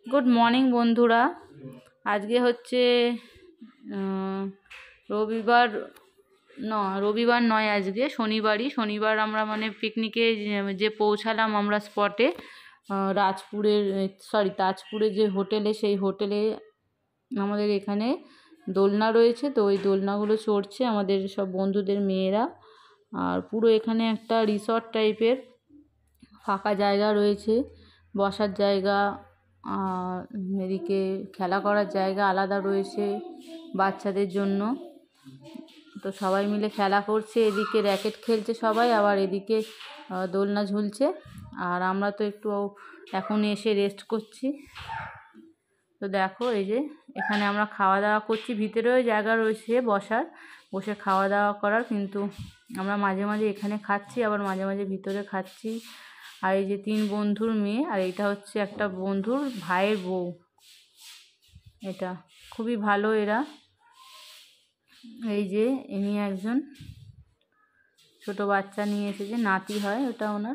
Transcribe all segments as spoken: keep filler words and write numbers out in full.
Good morning বন্ধুরা। আজকে হচ্ছে রবিবার ন রবিবার নয় আজকে শনিবারই শনিবার আমরা মানে পিকনিকে যে পৌঁছালাম আমরা স্পটে রাজপুরের সরি তাজপুরে যে হোটেলে, সেই হোটেলে আমাদের এখানে দোলনা রয়েছে। তো ওই দোলনাগুলো চড়ছে আমাদের সব বন্ধুদের মেয়েরা। আর পুরো এখানে একটা রিসর্ট টাইপের ফাঁকা জায়গা রয়েছে, বসার জায়গা, আর এদিকে খেলা করার জায়গা আলাদা রয়েছে বাচ্চাদের জন্য। তো সবাই মিলে খেলা করছে, এদিকে র্যাকেট খেলছে সবাই, আবার এদিকে দোলনা ঝুলছে। আর আমরা তো একটু এখন এসে রেস্ট করছি। তো দেখো এই যে এখানে আমরা খাওয়া দাওয়া করছি, ভিতরেও জায়গা রয়েছে বসার, বসে খাওয়া দাওয়া করার, কিন্তু আমরা মাঝে মাঝে এখানে খাচ্ছি, আবার মাঝে মাঝে ভিতরে খাচ্ছি। আর এই যে তিন বন্ধুর মেয়ে, আর এটা হচ্ছে একটা বন্ধুর ভাইয়ের বউ। এটা খুবই ভালো এরা। এই যে ইনি একজন ছোট বাচ্চা নিয়ে এসেছে, নাতি হয় ওটা ওনার।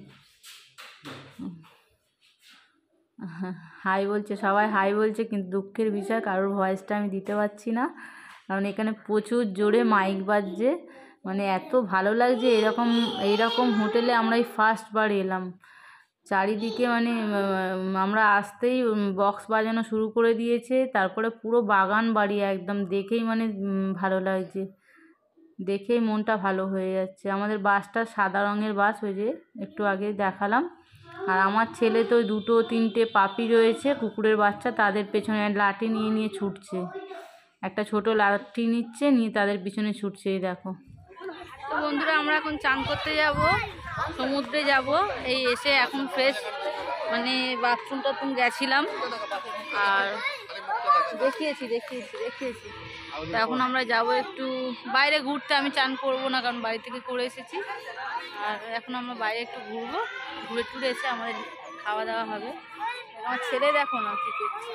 হাই বলছে, সবাই হাই বলছে, কিন্তু দুঃখের বিষয় কারোর ভয়েসটা আমি দিতে পারছি না, কারণ এখানে প্রচুর জোরে মাইক বাজছে। মানে এত ভালো লাগছে, এরকম এইরকম হোটেলে আমরা এই ফার্স্টবার এলাম। চারিদিকে মানে আমরা আসতেই বক্স বাজানো শুরু করে দিয়েছে, তারপরে পুরো বাগান বাড়ি একদম, দেখেই মানে ভালো লাগছে, দেখেই মনটা ভালো হয়ে যাচ্ছে। আমাদের বাসটা সাদা রঙের বাস, ওই যে একটু আগে দেখালাম। আর আমার ছেলে তো দুটো তিনটে পাপি রয়েছে, কুকুরের বাচ্চা, তাদের পেছনে লাঠি নিয়ে নিয়ে ছুটছে, একটা ছোট লাঠি নিচ্ছে, নিয়ে তাদের পিছনে ছুটছে। এই দেখো। তো বন্ধুরা আমরা এখন চান করতে যাব, সমুদ্রে যাব। এই এসে এখন ফ্রেশ, মানে বাথরুম টাথরুম গেছিলাম, আর দেখিয়েছি দেখিয়েছি দেখিয়েছি তো এখন আমরা যাব একটু বাইরে ঘুরতে। আমি চান করবো না, কারণ বাড়ি থেকে করে এসেছি। আর এখন আমরা বাইরে একটু ঘুরবো, ঘুরে টুরে এসে আমাদের খাওয়া দাওয়া হবে। আমার ছেলে দেখো না কি করছে।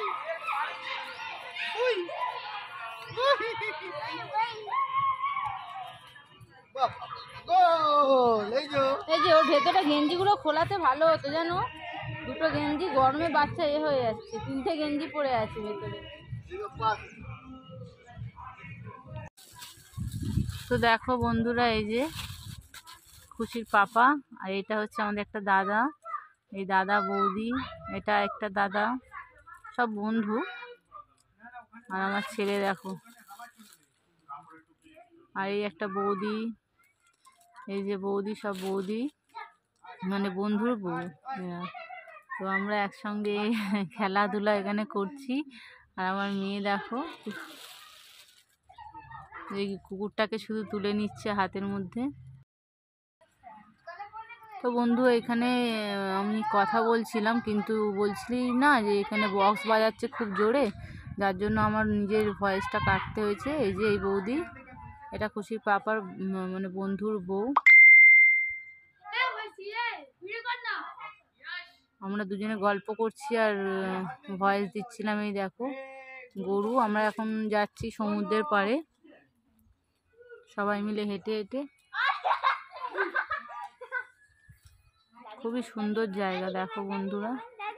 এই যে ওর ভেতরে গেঞ্জিগুলো খোলাতে ভালো হতো জানো, দুটো গেঞ্জি গরমে বাচ্চা এ হয়ে যাচ্ছে, তিনটে গেঞ্জি পরে আছে ভেতরে। তো দেখো বন্ধুরা, এই যে খুশির পাপা, আর এটা হচ্ছে আমাদের একটা দাদা, এই দাদা বৌদি, এটা একটা দাদা, সব বন্ধু। আর আমার ছেলে দেখো, আর এই একটা বৌদি, এই যে বৌদি, সব বৌদি মানে বন্ধুর বউ। তো আমরা একসঙ্গে খেলাধুলা এখানে করছি। আর আমার মেয়ে দেখো, এই কুকুরটাকে শুধু তুলে নিচ্ছে হাতের মধ্যে। তো বন্ধু এখানে আমি কথা বলছিলাম, কিন্তু বলছিলি না যে এখানে বক্স বাজাচ্ছে খুব জোরে, যার জন্য আমার নিজের ভয়েসটা কাটতে হয়েছে। এই যে এই বৌদি, এটা খুশির পাপার মানে বন্ধুর বউ। আমরা দুজনে গল্প করছি আর ভয়েস দিচ্ছিলাম। এই দেখো গরু, আমরা এখন যাচ্ছি সমুদ্রের পাড়ে সবাই মিলে হেঁটে হেঁটে। খুবই সুন্দর জায়গা দেখো বন্ধুরা।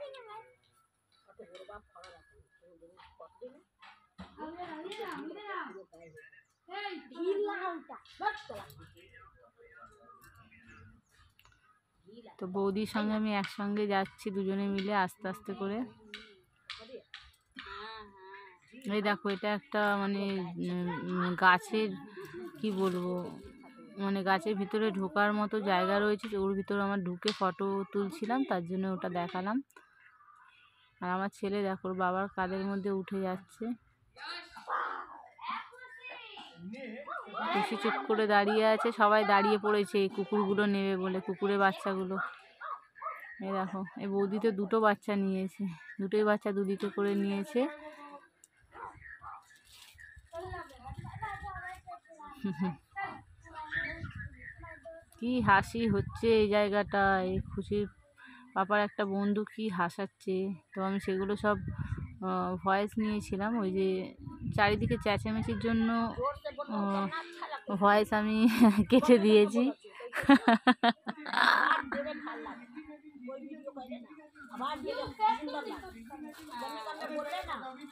তো বৌদির সঙ্গে আমি একসঙ্গে যাচ্ছি, দুজনে মিলে আস্তে আস্তে করে। এই দেখো এটা একটা মানে গাছের কি বলবো, মানে গাছের ভিতরে ঢোকার মতো জায়গা রয়েছে, ওর ভিতরে আমার ঢুকে ফটো তুলছিলাম, তার জন্য ওটা দেখালাম। আর আমার ছেলে দেখো বাবার কাঁধের মধ্যে উঠে যাচ্ছে, খুশি চুপ করে দাঁড়িয়ে আছে, সবাই দাঁড়িয়ে পড়েছে এই কুকুরগুলো নেবে বলে, কুকুরের বাচ্চাগুলো। এই দেখো এই বৌদি তো দুটো বাচ্চা নিয়েছে, দুটোই বাচ্চা দুদিকে করে নিয়েছে। কি হাসি হচ্ছে এই জায়গাটায়, খুশির পাপার একটা বন্ধু কি হাসাচ্ছে। তো আমি সেগুলো সব ভয়েস নিয়েছিলাম, ওই যে চারিদিকে চেঁচামেচির জন্য ভয়েস আমি কেটে দিয়েছি।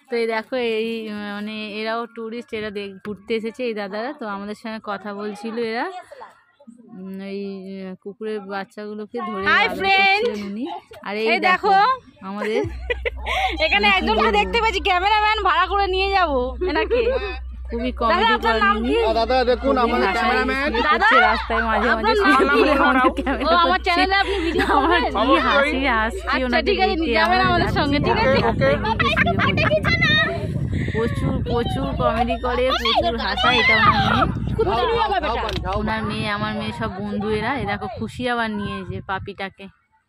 তো এই দেখো এই মানে এরাও টুরিস্ট, এরা দেখ ঘুরতে এসেছে এই দাদারা। তো আমাদের সঙ্গে কথা বলছিল এরা, এই কুকুরের বাচ্চাগুলোকে ধরে করছিলেন উনি। আর এই দেখো আমাদের এখানে একজনকে দেখতে পাচ্ছি, ক্যামেরাম্যান ভাড়া করে নিয়ে যাবো এনাকে। খুবই কমেডি করেন দাদা। দেখুন আমাদের ক্যামেরাম্যান দাদা রাস্তায় মাঝে মাঝে ও আমার চ্যানেলে আপনি ভিডিও আমার কি হাসি আসছে ওনাকে দেখে। আমার আমাদের সঙ্গে ঠিক আছে, প্রচুর প্রচুর কমেডি করে, প্রচুর হাসা। এটা ওনার মেয়ে, ওনার মেয়ে আমার মেয়ে সব বন্ধু এরা। এ দেখো খুশি আবার নিয়েছে পাপিটাকে।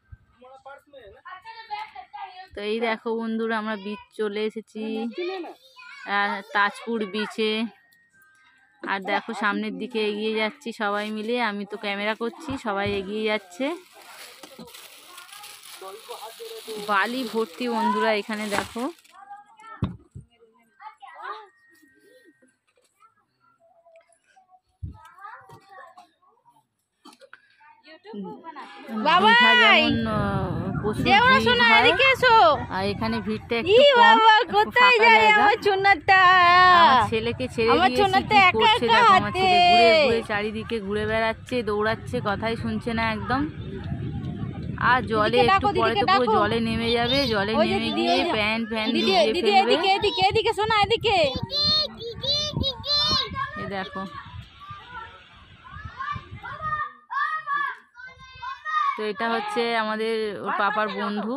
তো এই দেখো বন্ধুরা আমরা বিচ চলে এসেছি, তাজপুর বিচে। আর দেখো সামনের দিকে এগিয়ে যাচ্ছি সবাই মিলে, আমি তো ক্যামেরা করছি, সবাই এগিয়ে যাচ্ছে। বালি ভর্তি বন্ধুরা এখানে দেখো। বাবা আর এখানে ভিড়টা একটু কোথায় যায় আমার চুনাটা, ছেলেকে ছেড়ে দিয়েছি, কি করছে দেখো আমার ছেলে ঘুরে ঘুরে চারিদিকে ঘুরে বেড়াচ্ছে, দৌড়াচ্ছে, কথাই শুনছে না একদম। আর জলে একটু পরে তো পুরো জলে নেমে যাবে, জলে নেমে গিয়ে প্যান্ট ফ্যান ভিজিয়ে ফেলবে। এদিকে এদিকে শোনা, এদিকে এই দেখো। তো এটা হচ্ছে আমাদের ওর পাপার বন্ধু।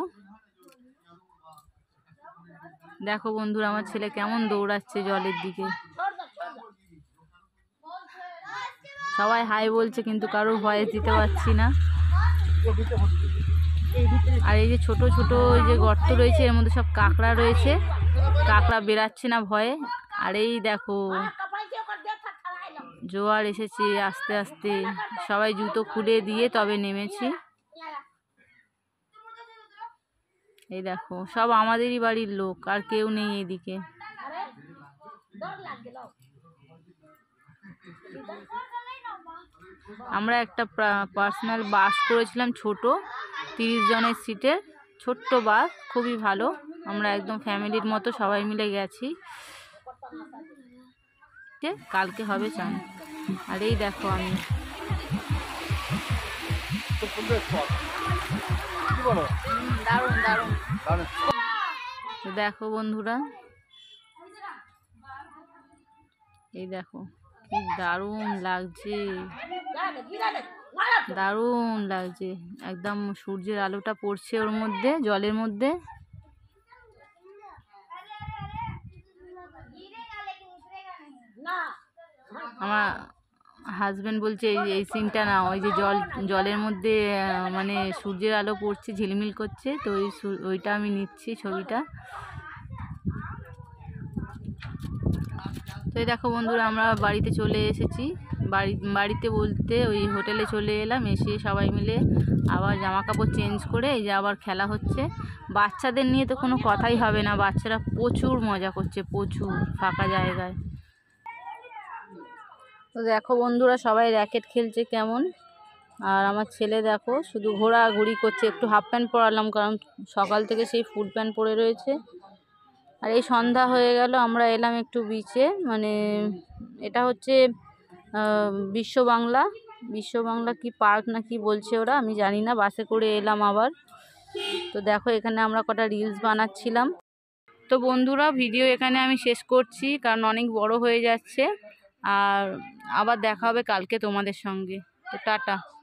দেখো বন্ধুরা আমার ছেলে কেমন দৌড়াচ্ছে জলের দিকে। সবাই হাই বলছে কিন্তু কারোর ভয়েস দিতে পারছি না। আর এই যে ছোট ছোট ওই যে গর্ত রয়েছে, এর মধ্যে সব কাঁকড়া রয়েছে, কাঁকড়া বেরাচ্ছে না ভয়ে। আর এই দেখো জোয়ার এসেছে আস্তে আস্তে, সবাই জুতো খুলে দিয়ে তবে নেমেছি। এই দেখো সব আমাদেরই বাড়ির লোক, আর কেউ নেই এদিকে। আমরা একটা পার্সোনাল বাস করেছিলাম ছোট, তিরিশ জনের সিটের ছোট্ট বাস, খুবই ভালো। আমরা একদম ফ্যামিলির মতো সবাই মিলে গেছি। কালকে হবে চান। আর এই দেখো আমি দারুণ দারুণ দেখো বন্ধুরা, এই দেখো কি দারুণ লাগছে, দারুণ লাগছে একদম। সূর্যের আলোটা পড়ছে ওর মধ্যে, জলের মধ্যে। আমার হাজবেন্ড বলছে এই এই সিনটা না, ওই যে জল জলের মধ্যে মানে সূর্যের আলো পড়ছে, ঝিলমিল করছে, তো ওই ওইটা আমি নিচ্ছি ছবিটা। তো এই দেখো বন্ধুরা আমরা বাড়িতে চলে এসেছি। বাড়ি বাড়িতে বলতে ওই হোটেলে চলে এলাম, এসে সবাই মিলে আবার জামা কাপড় চেঞ্জ করে এই যে আবার খেলা হচ্ছে। বাচ্চাদের নিয়ে তো কোনো কথাই হবে না, বাচ্চারা প্রচুর মজা করছে, প্রচুর ফাঁকা জায়গায়। তো দেখো বন্ধুরা সবাই র্যাকেট খেলছে কেমন। আর আমার ছেলে দেখো শুধু ঘোরাঘুরি করছে, একটু হাফ প্যান্ট পরালাম কারণ সকাল থেকে সেই ফুল প্যান্ট পরে রয়েছে। আর এই সন্ধ্যা হয়ে গেল, আমরা এলাম একটু বিচে, মানে এটা হচ্ছে বিশ্ব বাংলা বিশ্ব বাংলা কি পার্ক না কি বলছে ওরা, আমি জানি না। বাসে করে এলাম আবার। তো দেখো এখানে আমরা কটা রিলস বানাচ্ছিলাম। তো বন্ধুরা ভিডিও এখানে আমি শেষ করছি কারণ অনেক বড় হয়ে যাচ্ছে। আর আবার দেখা হবে কালকে তোমাদের সঙ্গে। তো টাটা।